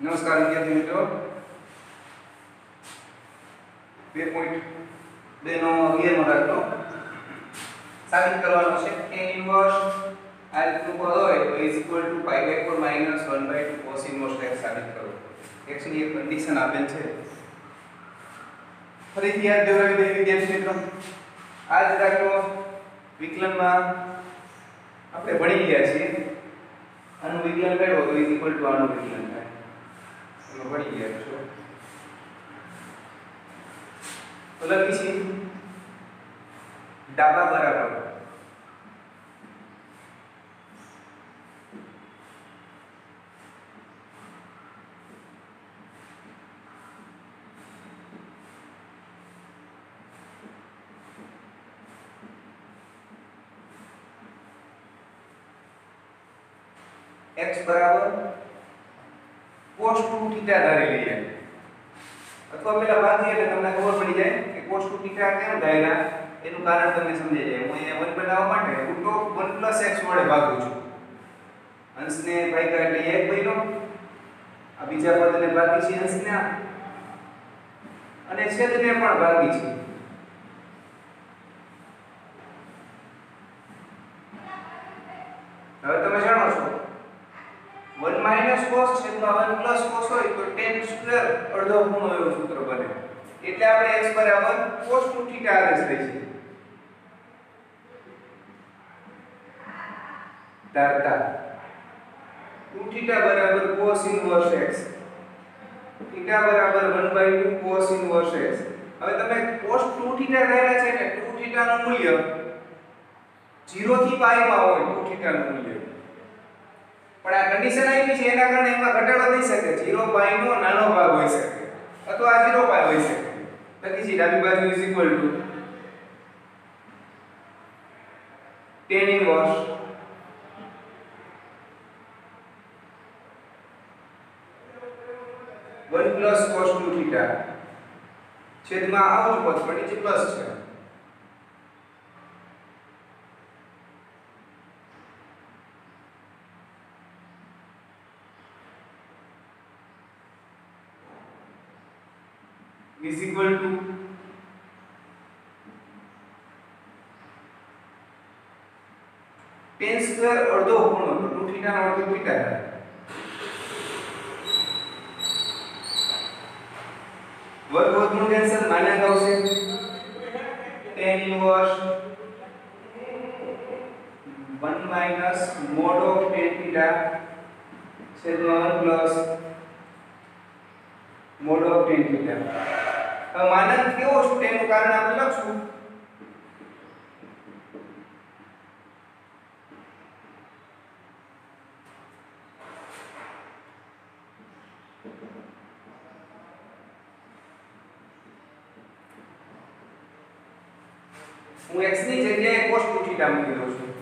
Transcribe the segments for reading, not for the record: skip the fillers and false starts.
નમસ્કાર વિદ્યાર્થી મિત્રો 2.2 નો 11મો દાખલો સાબિત કરવાનો છે tan ઇન્વર્સ આ રીતનું પદ હોય તો pi/4 1/2 cos ઇન્વર્સ x સાબિત કરો. x ની એક કન્ડિશન આપેલ છે. ફરીથી યાદ દેવરાવી દઈએ વિદ્યાર્થી મિત્રો, આ જ દાખલો વિકલનમાં આપણે ભણી ગયા છીએ. આનું વિકલન મેળવો તો આનું વિકલન થાય. તમે ભણી ગયા છો તો લખીએ ડાબા બરાબર x બરાબર cos 2 θ ધારી લઈએ, અથવા પેલા ભાગીએ એટલે તમને ખબર પડી જાય કે cos 2 θ કેમ ધાર્યા એનું કારણ તમને સમજાઈ જાય. હું અહીંયા 1 બનાવવા માટે √1 + x વડે ભાગું છું. અંશને ભાગ્યા એટલે 1 બન્યો, આ બીજા પદને ભાગી છે અંશને અને છેદને પણ ભાગી છે. હવે તમે જાણો છો 1 - cos છેદમાં 1 + cos હોય તો tan સ્ક્વેર અડધો ખૂણો એવું સૂત્ર બને. એટલે આપણે x બરાબર cos 2 θ આદેશ લઈ છે. ધારતા 2 θ બરાબર cos ઇન્વર્સ x, θ બરાબર 1/2 cos ઇન્વર્સ x. હવે તમે cos 2 θ ધાર્યા છે ને 2 θ નું મૂલ્ય 0 થી π માં હોય 2 θ નું મૂલ્ય, પણ આ કન્ડિશન આવી છે એના કારણે એમાં ઘટાડો થઈ શકે. 0 π નો નાનો ભાગ હોઈ શકે અથવા 0 π હોઈ શકે. લખી છે ડાબી બાજુ tan ઇન્વર્સ 1 + cos 2 θ છેદમાં આવું જ પદ પણ નીચે પ્લસ છે. is equal to tan square અડધો ખૂણો તો 2 θ નો અડધો θ થાય. વર્ગમૂળ કેન્સલ, માન્યતા આવશે tan inverse 1 - mod of tan θ છેદમાં 1 + mod of tan θ. હવે માનક કેવો છે તેનું કારણ આપણે લખશું. હું x ની જગ્યાએ cos 2 θ મૂકી દઉં છું.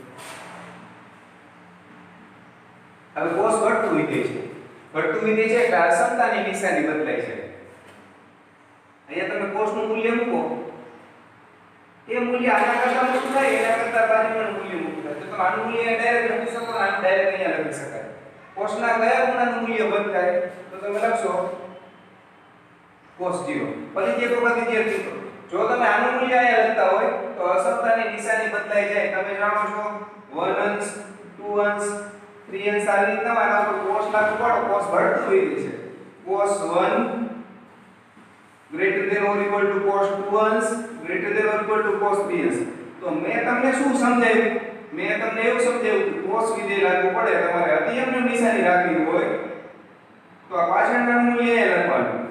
હવે cos ઘટતું વિધેય છે, ઘટતું વિધેય છે એટલે અસમતાની નિશાની બદલાય છે. અહીંયા તમે cos નું મૂલ્ય મૂકો, એ મૂલ્ય આના કરતા મોટું થાય એના કરતા બાજુનું મૂલ્ય મોટું થાય. તો તમે આનું મૂલ્ય ડાયરેક્ટ લખી શકો, આનું ડાયરેક્ટ અહીંયા લખી શકાય. cos ના કયા ખૂણાનું મૂલ્ય બદલાય તો તમે લખશો cos 0. ફરીથી એક વખત વિદ્યાર્થી, જો તમે આનું મૂલ્ય અહીંયા લખતા હોય તો અસમતાની નિશાની બદલાઈ જાય. તમે જાણો છો 1 અંશ 2 અંશ 3 અંશ આવી રીતના આના પર cos લાગુ પાડો, cos ઘટતું હોય છે. cos 1 greater than or equal to cos 2 અંશ greater than or equal to cos 3 અંશ. તો મેં તમને શું સમજાવ્યું? મેં તમને એવું સમજાવ્યું કે cos વિધેય લાગુ પડે તમારે અતિયમની નિશાની રાખવી હોય તો આ પાછળનું મૂલ્ય એ લખવાનું.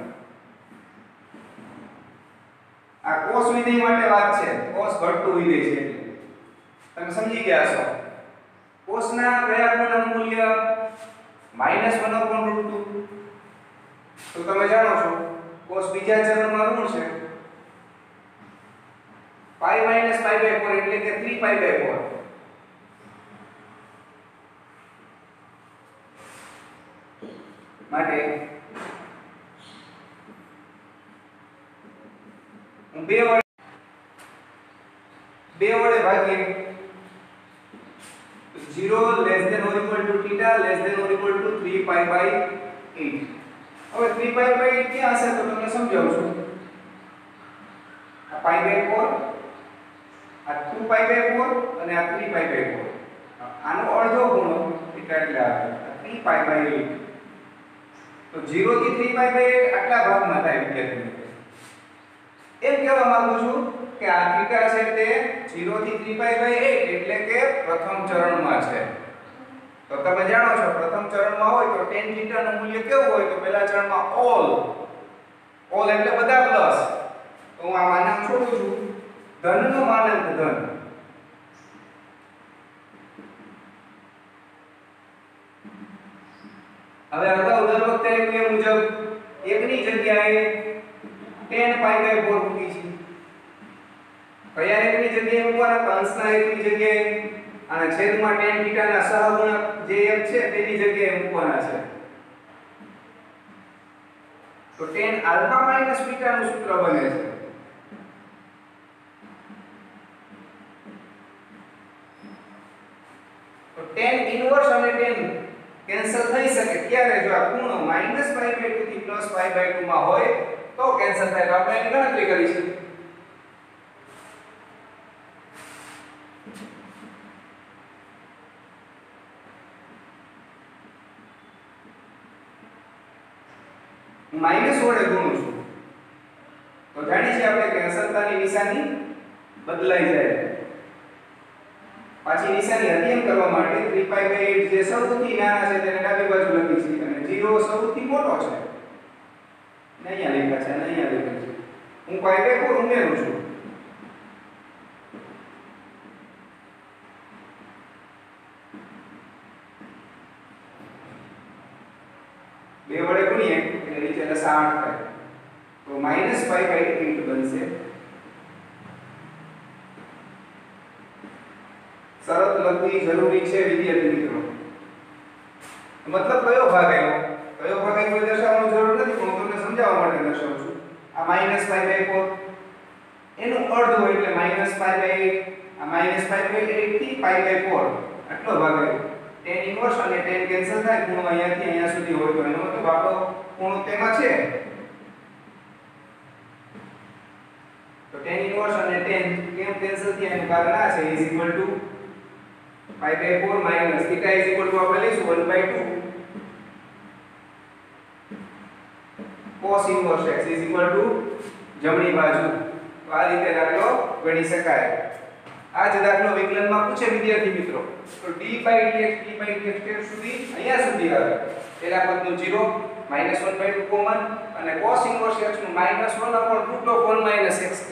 આ cos વિધેય માટે વાત છે, cos ઘટતું વિધેય છે એટલે તમે સમજી ગયા છો. cos ના કયા ખૂણાનું મૂલ્ય -1/√2. તો તમે જાણો છો cos બીજા ચરણમાં ઋણ છે, π - π/4 એટલે કે 3π/4. માટે હું 2 વડે ભાગીએ 0 less than or equal to theta less than or equal to 3 pi by 8. હવે 3π/8 ક્યાં હશે તો તમને સમજાવું છું. આ π/4, આ 2π/4 અને આ 3π/4. આનો અડધો ગુણો એટલે આવે 3π/8. તો 0 થી 3π/8 આટલા ભાગમાં થાય વિદ્યાર્થી મિત્રો. એમ કહેવા માંગુ છું કે આ થીટા છે તે 0 થી 3π/8 એટલે કે પ્રથમ ચરણમાં છે. તો તમે જાણો છો પ્રથમ ચરણમાં હોય તો tan થીટા નું મૂલ્ય કેવું હોય તો પહેલા ચરણમાં ઓલ એટલે બધા પ્લસ. તો હું આ માનાંક છોડું છું. ધનનો માનાંક ધન. હવે અગાઉ દર વખતે એ મુજબ એકની જગ્યાએ tan π/4 મૂકી છે. કયા એકની જગ્યાએ મૂકવાના? અંશના એકની જગ્યાએ અને છેદમાં tan થીટાના સહગુણક જે એક છે તેની જગ્યાએ મૂકવાના છે. તો tan આલ્ફા માઈનસ બીટા નું સૂત્ર બને છે. તો tan ઇન્વર્સ અને tan કેન્સલ થઈ શકે ત્યારે જો આ ખૂણો -π/2 થી +π/2 માં હોય તો કેન્સલ થાય. તો આપણે એની ગણતરી કરીશું. માઈનસ વડે ગુણું છું તો જાણીએ છીએ આપણે કે અસરતાની નિશાની બદલાઈ જાય. પાછી નિશાની અધ્યયન કરવા માટે 3π/8 જે સૌથી નાના છે તેને ડાબી બાજુ લખી છે અને 0 સૌથી મોટો છે ને અહીંયા લખ્યા છે અને અહીંયા લખ્યા છે. હું π/4 ઉમેરું છું. બે વડે ગુણીએ એટલે નીચે લસા 8 થાય. તો -π/8 બનશે. શરત લખવી જરૂરી છે વિદ્યાર્થી મિત્રો. મતલબ કયો ભાગ આવ્યો? કયો ભાગ આવ્યો દર્શાવવાની જરૂર નથી પણ હું તમને સમજાવવા માટે દર્શાવું છું. આ -π/4 એનું અર્ધ હોય એટલે -π/8. આ -π/8 થી π/4 આટલો ભાગ આવ્યો. tan ઇન્વર્સ અને tan કેન્સલ થાય. ખૂણો અહીંયાથી અહીંયા સુધી હોય તો એનો મતલબ આપણો ખૂણો તેમાં છે. તો tan ઇન્વર્સ અને tan કેમ કેન્સલ થયા એનું કારણ આ છે π/4 માઈનસ થીટા આપણે લઈશું 1/2 cos ઇન્વર્સ x જમણી બાજુ. તો આ રીતે દાખલો ગણી શકાય. આ જ દાખલો વિકલનમાં પૂછે વિદ્યાર્થી મિત્રો. તો d/dx સુધી અહીંયા સુધી આવે. પહેલા પદનું 0 -1/2 કોમન અને cos ઇન્વર્સ x નું -1/√1 - x².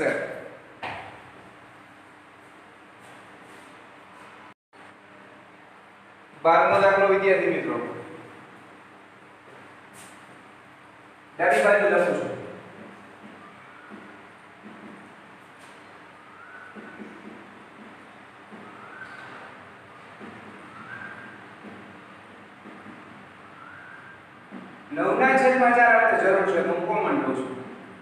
બારમો દાખલો વિદ્યાર્થી મિત્રો. ડાબી બાજુ લખું છું. નવના છેદમાં 4 આપણે જરૂર છે તો હું કોમન લઉં છું.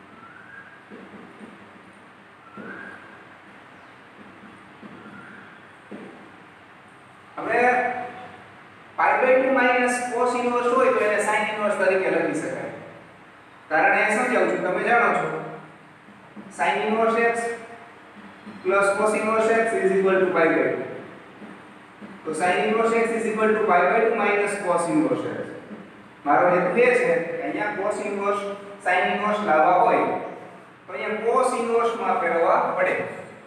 હવે π/2 માઈનસ cos ઇન્વર્સ હોય તો એને sin ઇન્વર્સ તરીકે લખી શકાય. કારણ એ સમજાવું છું. તમે જાણો છો sin inverse x cos inverse x π/2. તો sin inverse x π/2 minus cos inverse x. મારો હેતુ એ છે કે અહીંયા cos ઇન્વર્સ sin ઇન્વર્સ લાવવા હોય તો અહીંયા cos ઇન્વર્સ માં ફેરવવા પડે.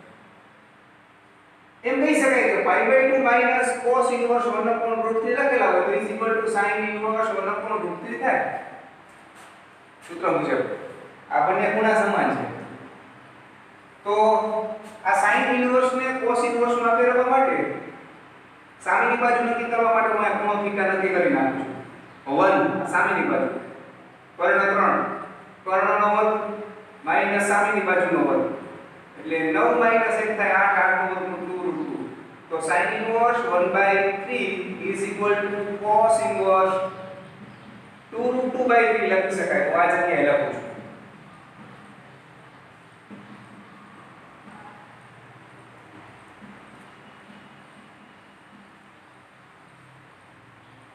એમ કહી શકાય કે π/2 માઈનસ cos ઇન્વર્સ 1/√3 લખેલા હોય તો sin ઇન્વર્સ 1/√3 થાય. સૂત્ર મુજબ આ બંને ખૂણા સમાન છે. તો આ sin ઇન્વર્સ ને cos ઇન્વર્સ માં ફેરવવા માટે સામેની બાજુ નક્કી કરવા માટે હું આ ખૂણો θ નક્કી કરી નાખું છું. 1 સામેની બાજુ કર્ણ 3 કર્ણનો વર્ગ માઈનસ સામેની બાજુનો વર્ગ એટલે 9 1 થાય 8 8 નો વર્ગ 2√2. તો sin ઇન્વર્સ 1/3 cos ઇન્વર્સ 2√2/3 લખી શકાય. તો આ જગ્યાએ લખું છું.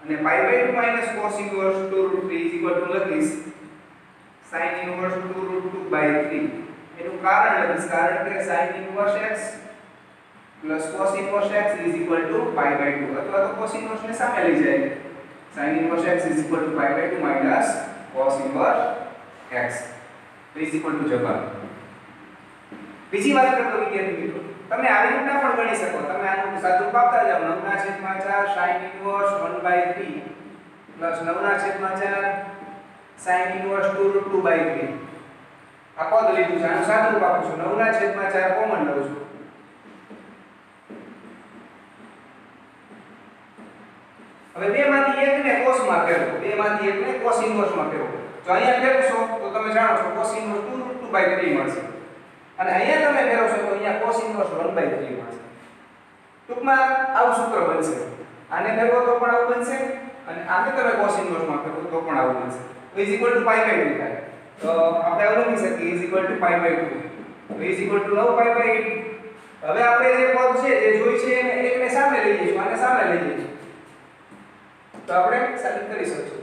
અને pi by 2 minus cos inverse 2 root 3 is equal to લખીશ sin inverse 2 root 2 by 3. એનું કારણ લખીશ, કારણ કે sin inverse x plus cos inverse x is equal to pi by 2 અથવા તો cos inverse ને સામે લઈ જાય, sin inverse x is equal to pi by 2 minus cos inverse x is equal to જવાબ. બીજી વાત કરતો વિદ્યાર્થી મિત્રો, તમે આવી રીતના પણ ગણી શકો, તમે આનું સાદુરૂપ આપતા જાવ 9/4 sin inverse 1/3 plus 9/4 sin inverse 2 root 2 by 3. આ પદ લીધું છે, આનું સાદુરૂપ આપું છું, 9/4 કોમન લઉં છું. હવે બેમાંથી એકને cos માં ફેરવો, બેમાંથી એકને cos inverse માં ફેરવો. જો અહીંયા ફેરવશો તો તમે જાણો છો cos inverse 2 root 2 by 3 મળશે, અને અહીંયા તમે ફેરવશો તો અહીંયા cos inverse 1/3 મળશે. ટૂંકમાં આવું સૂત્ર બનશે, આને ફેરવો તો પણ આવું બનશે, અને આને તમે cos inverse માં ફેરવો તો પણ આવું બનશે. તો is equal to pi by 2 થાય, તો આપણે આવું લખી શકીએ is equal to pi by 2, તો is equal to 9 pi by 8. હવે આપણે જે પદ છે જે જોઈ છે એને એકને સામે લઈ જઈશું, આને સામે લઈ જઈશું, તો આપણે સાબિત કરી શકીશું.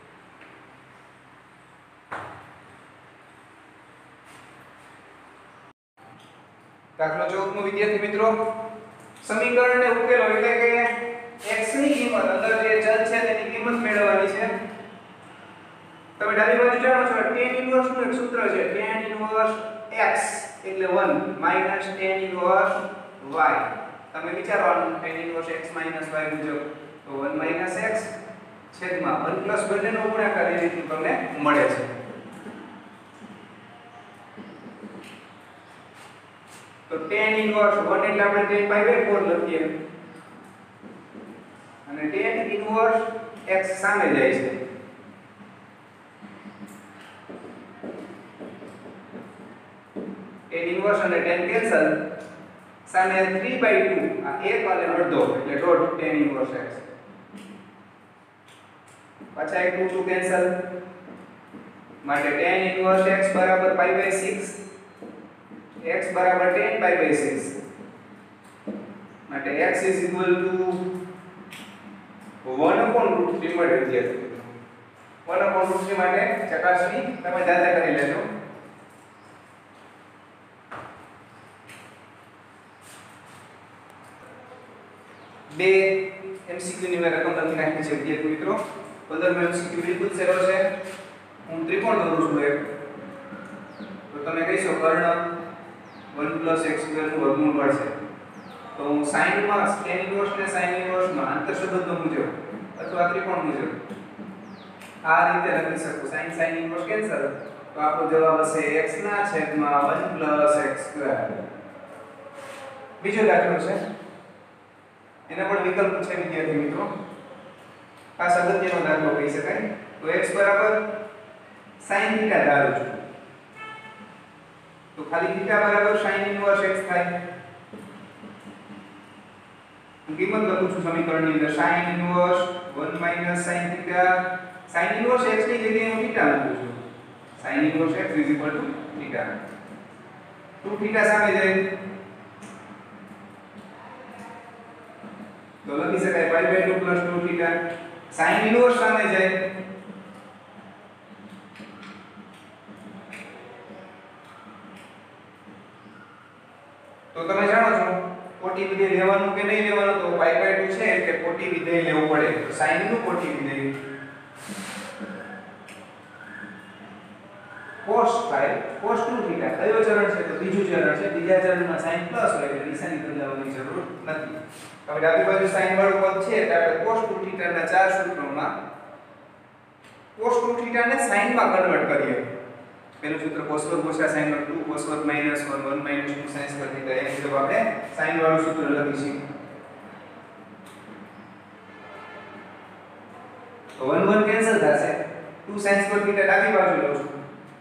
દાખલો 14 નો વિદ્યાર્થી મિત્રો, સમીકરણને ઉકેલો એટલે કે x ની કિંમત, અંદર જે ચલ છે તેની કિંમત મેળવવાની છે. તમે ડાબી બાજુ જાણો છો tan ઇન્વર્સ નું એક સૂત્ર છે, tan ઇન્વર્સ x એટલે 1 માઈનસ tan ઇન્વર્સ y. તમે વિચારવાનું tan inverse x minus y મુજબ, તો 1 માઈનસ x છેદમાં 1 પ્લસ બંનેનો ગુણાકાર એ રીતનું તમને મળે છે. તો tan ઇન્વર્સ 1 એટલે આપણે tan pi by 4 લખીએ, અને tan ઇન્વર્સ x સામે જાય છે, tan ઇન્વર્સ અને tan કેન્સલ, સામે 3/2 આ 1 અને અડધો એટલે ડોટ tan ઇન્વર્સ x, પાછા એક 2 કેન્સલ, માટે tan ઇન્વર્સ x બરાબર pi by 6, x બરાબર tan pi by 6, માટે x is equal to 1/√3 મળે વિદ્યાર્થી મિત્રો. 1/√3 માટે ચકાસણી તમે જાતે કરી લેજો. બે MCQ ની મેં રકમ લખી નાખી છે વિદ્યાર્થી મિત્રો. 15 MCQ બિલકુલ સરળ છે. હું ત્રિકોણ દોરું છું એક, તો તમે કહીશો કર્ણ 1 + x² નું વર્ગમૂળ મળશે, તો હું sin માં tan ઇન્વર્સ ને sin ઇન્વર્સ માં આંતર સંબંધો મુજબ અથવા ત્રિકોણ મુજબ આ રીતે લખી શકું, sin ઇન્વર્સ કેન્સલ, તો આપણો જવાબ હશે x ના છેદમાં 1 + x². બીજો દાખલો છે, એના પણ વિકલ્પ છે વિદ્યાર્થી મિત્રો. ખાસ અગત્યનો દાખલો કહી શકાય. તો x બરાબર sin θ ધારું છું, તો ખાલી θ બરાબર sin ઇન્વર્સ x થાય. હું કિંમત લખું છું સમીકરણની અંદર, sin inverse 1 - sin θ, sin inverse x ની જગ્યાએ હું θ લખું છું, sin ઇન્વર્સ x = θ. 2θ સામે જાય તો લખી શકાય pi by 2 + 2θ. sin ઇન્વર્સ સામે જાય તો તમે જાણો છો કોટી વિધેય લેવાનું કે નહીં લેવાનું, તો pi by 2 છે એટલે કોટી વિધેય લેવું પડે, તો sin નું કોટી વિધેય cos થાય, cos 2θ. કયો ચરણ છે? તો બીજું ચરણ છે. બીજા ચરણમાં sin પ્લસ હોય એટલે નિશાની બદલવાની જરૂર નથી. હવે ડાબી બાજુ sin વાળું પદ છે એટલે આપણે cos 2θ ના ચાર સૂત્રોમાં cos 2θ ને sin માં કન્વર્ટ કરીએ. પહેલું સૂત્ર cos² - sin 2, cos² - 1 1 - 2 sin² θ. એ મુજબ આપણે sin વાળું સૂત્ર લખીશું. તો 1 1 કેન્સલ થશે, 2 sin² θ ડાબી બાજુ લઉં છું,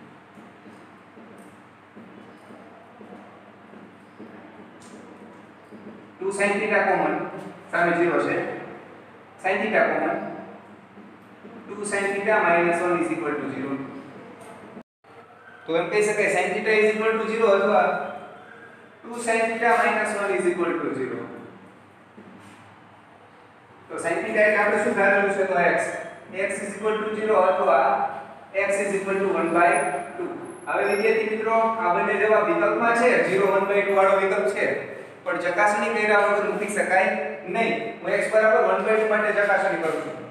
sin θ કોમન, સામે 0 છે, sin θ કોમન, 2 sin θ - 1 = 0. તો એમ કહી શકાય sin θ = 0 અથવા 2 sin θ - 1 = 0. તો sin θ એટલે આપણે શું ધારેલું છે તો x x 0 અથવા x 1/2 હવે વિદ્યાર્થી મિત્રો આ બંને જવાબ વિકલ્પમાં છે 0 1/2 વાળો વિકલ્પ છે પણ ચકાસણી કર્યા વગર મૂકી શકાય નહીં હું x 1/2 માટે ચકાસણી કરું છું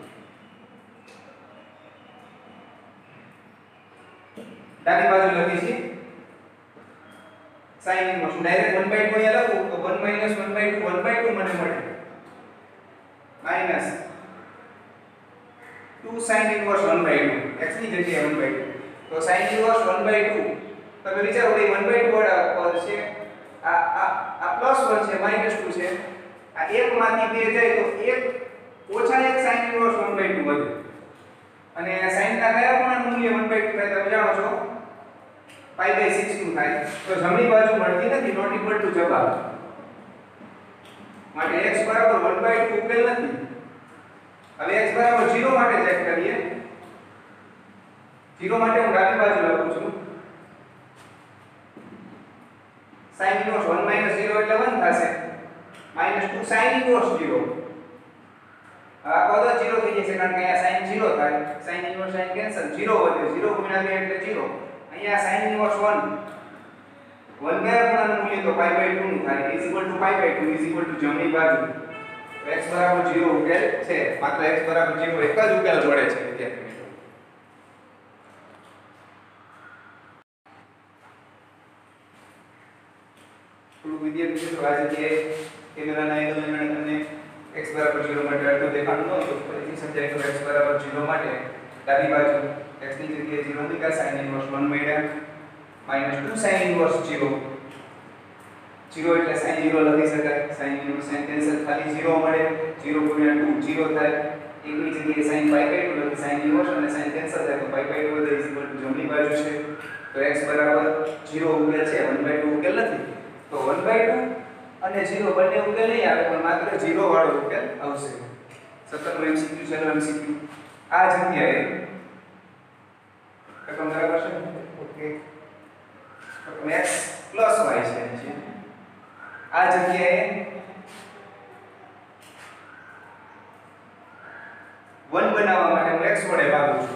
ડાબી બાજુ લખી છે sin ઇન્વર્સ ડાયરેક્ટ 1/2 અહીંયા લખું તો 1 - 1/2 મને મળે માઈનસ 2 sin ઇન્વર્સ 1/2 x ની જગ્યાએ 1/2 તો sin ઇન્વર્સ 1/2 તમે વિચારો કે 1/2 વાળા પદ છે આ +1 છે -2 છે આ 1 માંથી 2 જાય તો 1 ઓછા 1 sin ઇન્વર્સ 1/2 વધે અને sin ના કયા ખૂણાનું મૂલ્ય 1/2 થાય તમે જાણો છો π/6 નું થાય તો જમણી બાજુ મળતી નથી નોટ ઇક્વલ ટુ જવાબ માટે x 1/2 ઉકેલ નથી હવે x 0 માટે ચેક કરીએ 0 માટે હું ડાબી બાજુ લખું છું sin ઇન્વર્સ 1 - 0 એટલે 1 થશે -2 sin ઇન્વર્સ 0 આ પદ 0 થઈ જશે કારણ કે અહીંયા sin 0 થાય sin ઇન્વર્સ sin કેન્સલ 0 વધે 0 ગુણ્યા 2 એટલે 0 અહીંયા sin ઇન્વર્સ 1 કયા ખૂણાનું મૂલ્ય તો π/2 નું થાય π/2 જમણી બાજુ x 0 ઉકેલ છે માત્ર x 0 એક જ ઉકેલ મળે છે વિદ્યાર્થી મિત્રો થોડું વિદ્યાર્થી મિત્રો આ જગ્યાએ કેમેરાના એંગલને તમને x 0 માટે અડધું દેખાડવું ન હોય તો ફરીથી સમજાય તો x 0 માટે ડાબી બાજુ x ની જગ્યાએ 0 મૂક્યા sin ઇન્વર્સ 1 મળ્યા -2 sin ઇન્વર્સ 0 એટલે sin 0 લખી શકાય sin ઇન્વર્સ sin કેન્સલ ખાલી 0 મળે 0 ગુણ્યા 2 0 થાય 1 ની જગ્યાએ sin π/2 લખી sin ઇન્વર્સ અને sin કેન્સલ થાય તો π/2 વધે જમણી બાજુ છે તો x 0 ઉકેલ છે 1/2 ઉકેલ નથી તો 1/2 અને 0 બંને ઉકેલ નહીં આવે પણ માત્ર 0 વાળો ઉકેલ આવશે 17 MCQ છેલ્લો MCQ આ જગ્યાએ રકમ બરાબર છે ઓકે x y છે આ જગ્યાએ 1 બનાવવા માટે હું x વડે ભાગું છું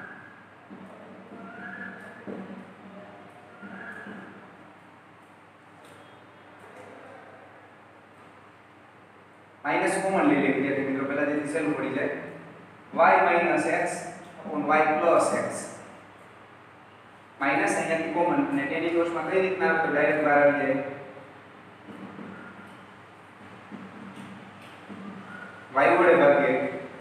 માઈનસ કોમન લઈ લઈએ વિદ્યાર્થી મિત્રો પહેલા જેથી સહેલું પડી જાય y - x y + x minus અહીંયાથી કોમન અને tan ઇન્વર્સમાં કઈ રીતના આવે તો ડાયરેક્ટ બહાર આવી જાય y વડે ભાગીએ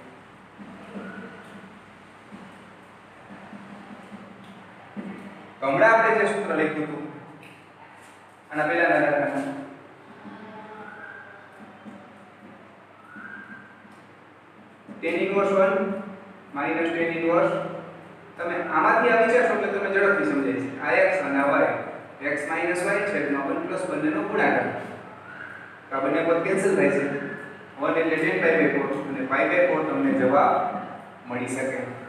હમણાં આપણે જે સૂત્ર લખ્યું હતું આના પહેલાના દાખલામાં tan inverse 1 minus tan inverse તમે આમાંથી આ વિચારશો એટલે તમે ઝડપથી સમજાય છે આ x અને આ y x - y છેદમાં 1 + બંનેનો ગુણાકાર આ બંને પદ કેન્સલ થાય છે 1 એટલે tan π/4 અને π/4 તમને જવાબ મળી શકે